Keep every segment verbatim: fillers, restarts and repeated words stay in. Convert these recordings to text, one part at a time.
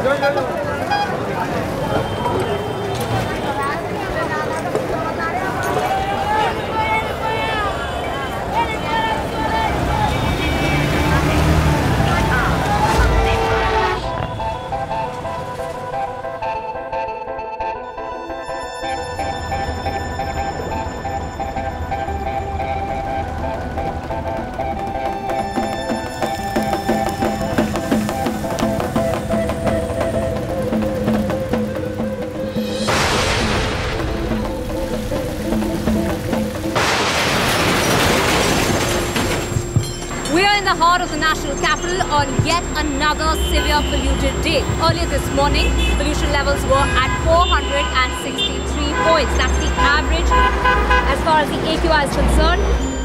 The heart of the national capital on yet another severe polluted day. Earlier this morning, pollution levels were at four hundred sixty-three points. That's the average as far as the A Q I is concerned.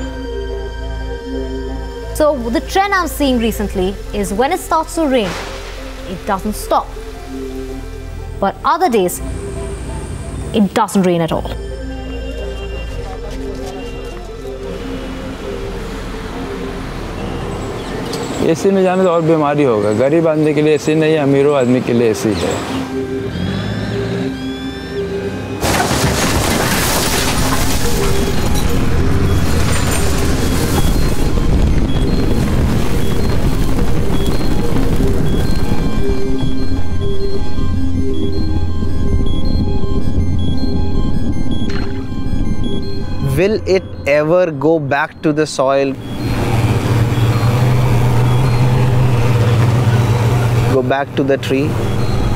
So the trend I'm seeing recently is when it starts to rain, it doesn't stop. But other days, it doesn't rain at all. AC में जाने तो और बीमारी होगा। गरीब आदमी के लिए एसी नहीं है, अमीरों आदमी के लिए एसी है। Will it ever go back to the soil? Go back to the tree?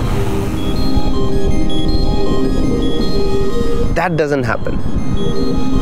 That doesn't happen.